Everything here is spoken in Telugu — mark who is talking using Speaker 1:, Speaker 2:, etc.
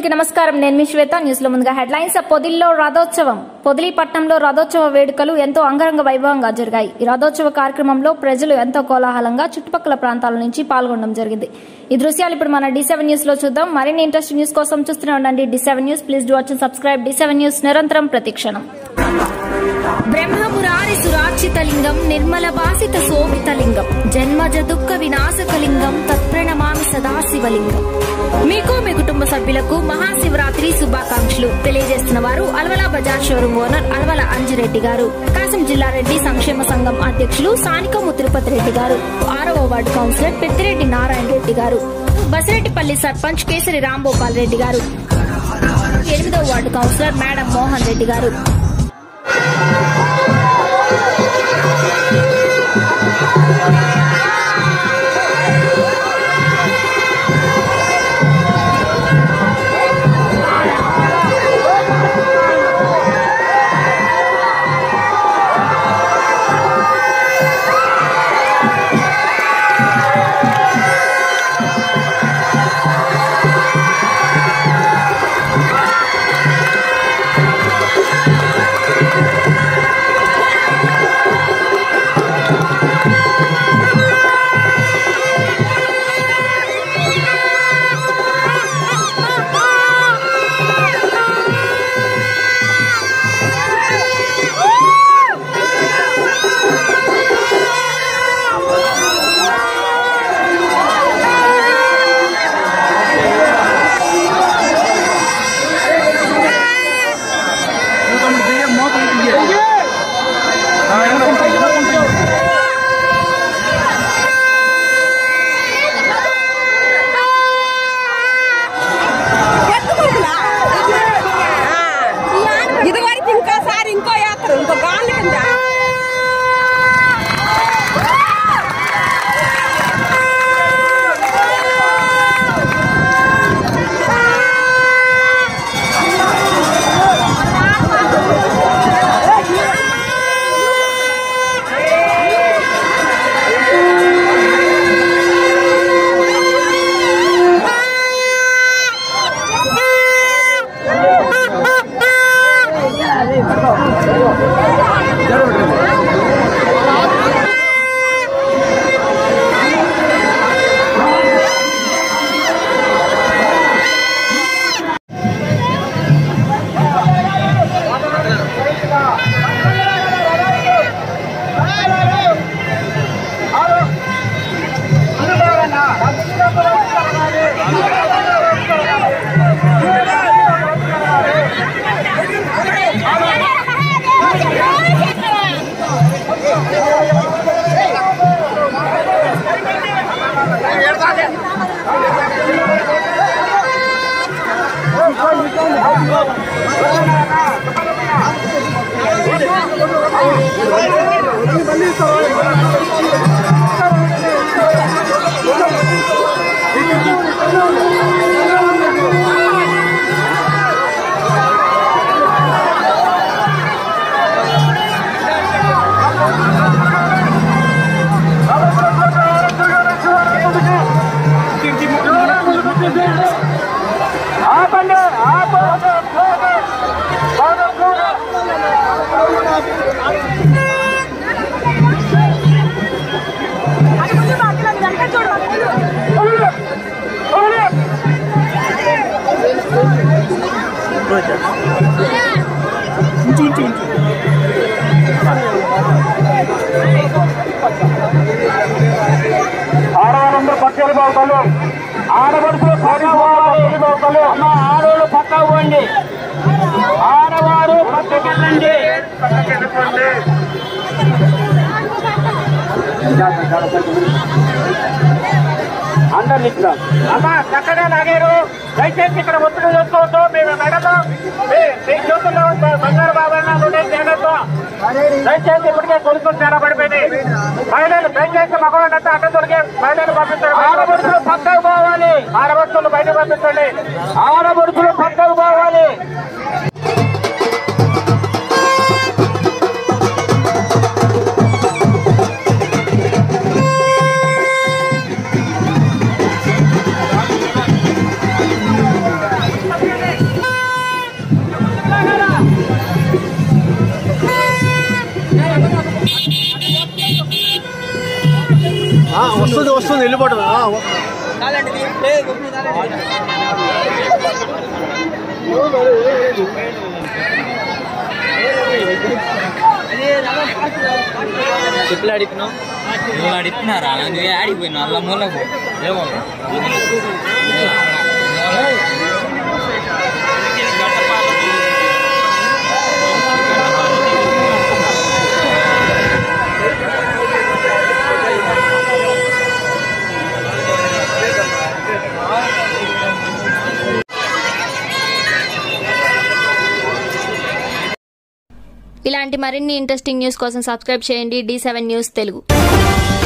Speaker 1: ప్రేక్షకులకి నమస్కారం. నేను మీ శ్వేత. న్యూస్ లో ముందుగా హెడ్లైన్స్. పొదిలిలో రథోత్సవం. పొదిలి పట్టణంలో రథోత్సవ వేడుకలు ఎంతో అంగరంగ వైభవంగా జరిగాయి. ఈ రథోత్సవ కార్యక్రమంలో ప్రజలు ఎంతో కోలాహలంగా చుట్టుపక్కల ప్రాంతాల నుంచి పాల్గొనడం జరిగింది. ఈ దృశ్యాలు ఇప్పుడు మన D7 న్యూస్ లో చూద్దాం. మరిన్ని ఇంట్రెస్ట్ న్యూస్ కోసం చూస్తూనే ఉండండి D7 news. Please do watch and subscribe D7 news. నిరంతరం ప్రతిక్షణం. బ్రహ్మమురారి సురార్చితలింగం నిర్మల భాసిత శోభితలింగం జన్మజ దుఃఖ వినాశకలింగం తత్ప్రణమామి సదాశివలింగం. మీకు మీ కుటుంబ సభ్యులకు మహాశివరాత్రి శుభాకాంక్షలు తెలియజేస్తున్న వారు అల్వల బజార్ షోరూమ్ ఓనర్ అల్వల అంజిరెడ్డి గారు, ప్రకాశం జిల్లా రెడ్డి సంక్షేమ సంఘం అధ్యక్షులు సానికము తిరుపతి రెడ్డి గారు, 6వ వార్డు కౌన్సిలర్ పెద్దిరెడ్డి నారాయణ రెడ్డి గారు, బసిరెడ్డిపల్లి సర్పంచ్ కేసరి రాంభూపాల్ రెడ్డి గారు, 8వ ward councillor madam Mohan Reddy గారు.
Speaker 2: ఆడబడుతులు ఆడవాళ్ళు పక్కకు పోండి, ఆడవారు పక్కకెళ్ళండి. అందరు ఇచ్చాం అమ్మా చక్కగా లాగారు. దయచేసి ఇక్కడ ఒత్తిడి చేసుకోవద్దు. మేము మెడలో మీ చేతుల్లో బంగారు బాబాయ్ జాగ్రత్త. దయచేసి ఇప్పటికే కొడుకులు చాలా పడిపోయినాయి. మహిళలు దయచేసి మగవాళ్ళంతా అడ్డ దొరికే మహిళలు పంపించండి. ఆడబడుతులు పక్కకు పోవాలి, ఆడబడుతులు బయట పంపించండి, ఆడబడుతులు పక్కకు పోవాలి.
Speaker 3: వస్తుంది వెళ్ళిపోతుంది.
Speaker 4: చెప్పులు అడిపినావు, నువ్వు అడిపినారా? నువ్వే ఆడిపోయినావు అలా మూలకు ఏమో.
Speaker 1: ఇలాంటి మరిన్ని ఇంట్రెస్టింగ్ న్యూస్ కోసం సబ్స్క్రైబ్ చేయండి D7 న్యూస్ తెలుగు.